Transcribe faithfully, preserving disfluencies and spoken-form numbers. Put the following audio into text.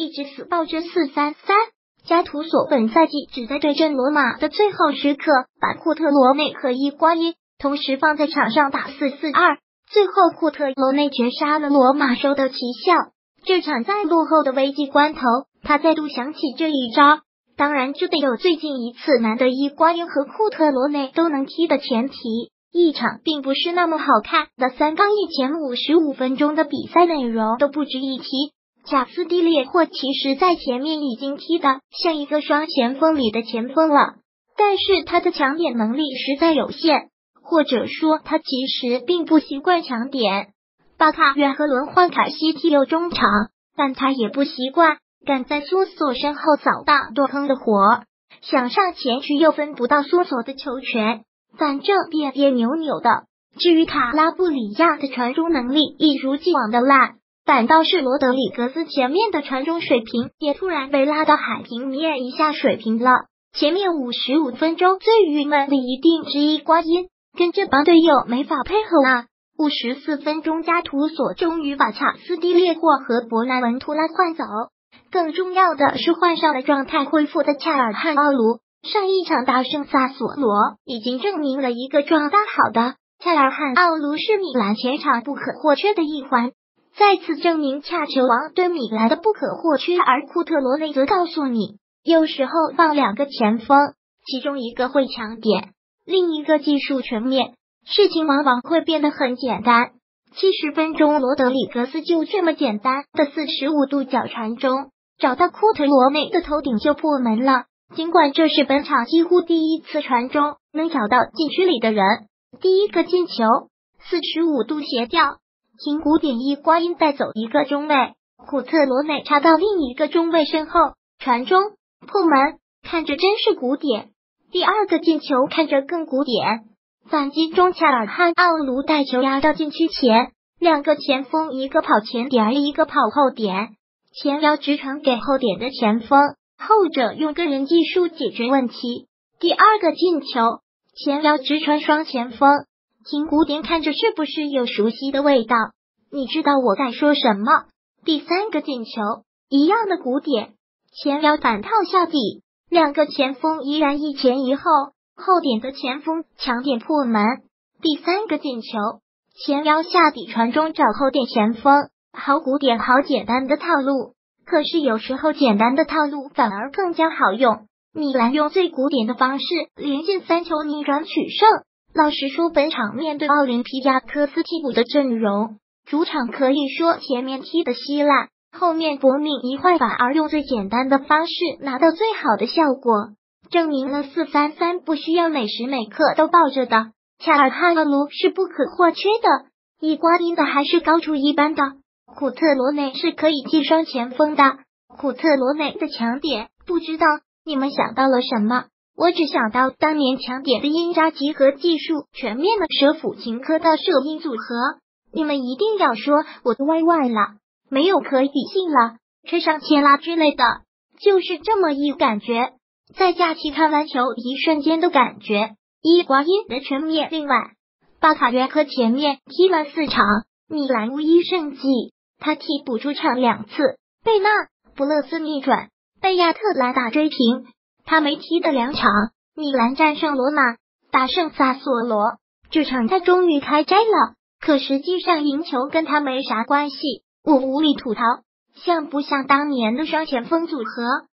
一直死抱着四三三。加图索本赛季只在对阵罗马的最后时刻，把库特罗内和伊瓜因同时放在场上打四四二，最后库特罗内绝杀了罗马，收得奇效。这场在落后的危急关头，他再度想起这一招，当然这得有最近一次难得伊瓜因和库特罗内都能踢的前提。一场并不是那么好看的三杠一前五十五分钟的比赛内容都不值一提。贾斯蒂列或其实在前面已经踢得像一个双前锋里的前锋了，但是他的抢点能力实在有限，或者说他其实并不习惯抢点。巴卡约和轮换凯西踢右中场，但他也不习惯赶在苏索身后扫大多坑的活，想上前去又分不到苏索的球权，反正别别扭扭的。至于卡拉布里亚的传中能力一如既往的烂，反倒是罗德里格斯前面的传中水平也突然被拉到海平面以下水平了。前面五十五分钟最郁闷的一定是伊瓜因跟这帮队友没法配合啊。五十四分钟加图索终于把卡斯蒂列霍和博南文图拉换走，更重要的是换上了状态恢复的恰尔汉奥卢。上一场大胜萨索罗已经证明了一个状态好的恰尔汉奥卢是米兰前场不可或缺的一环，再次证明恰球王对米兰的不可或缺。而库特罗内则告诉你，有时候放两个前锋，其中一个会抢点，另一个技术全面，事情往往会变得很简单。七十分钟罗德里格斯就这么简单的四十五度角传中找到库特罗内的头顶就破门了。尽管这是本场几乎第一次传中能找到禁区里的人，第一个进球四十五度斜吊，停古典伊瓜因带走一个中卫，库特罗内插到另一个中卫身后传中破门，看着真是古典。第二个进球看着更古典，反击中恰尔汉奥卢带球压到禁区前，两个前锋一个跑前点一个跑后点，前腰直传给后点的前锋，后者用个人技术解决问题。第二个进球前腰直传双前锋，听古典看着是不是有熟悉的味道？你知道我在说什么？第三个进球一样的古典，前腰反套下底，两个前锋依然一前一后，后点的前锋抢点破门。第三个进球前腰下底传中找后点前锋，好古典好简单的套路，可是有时候简单的套路反而更加好用。米兰用最古典的方式连进三球逆转取胜。老实说，本场面对奥林匹亚科斯替补的阵容，主场可以说前面踢的稀烂，后面搏命一换，反而用最简单的方式拿到最好的效果，证明了四三三不需要每时每刻都抱着的。恰尔汉奥卢是不可或缺的，伊瓜因的还是高出一般的，库特罗内是可以替双前锋的。库特罗内的抢点，不知道你们想到了什么？我只想到当年抢点的因扎吉和技术全面的舍甫琴科到射音组合，你们一定要说我的歪歪了，没有可以比性了，吹上切拉之类的，就是这么一感觉。在假期看篮球一瞬间的感觉，伊瓜因的全面。另外，巴卡约科前面踢了四场，米兰无一胜绩，他替补出场两次，贝纳布勒斯逆转，贝亚特兰大追平。他没踢的两场，米兰战胜罗马，大胜萨索罗，这场他终于开斋了。可实际上赢球跟他没啥关系，我无力吐槽，像不像当年的双前锋组合？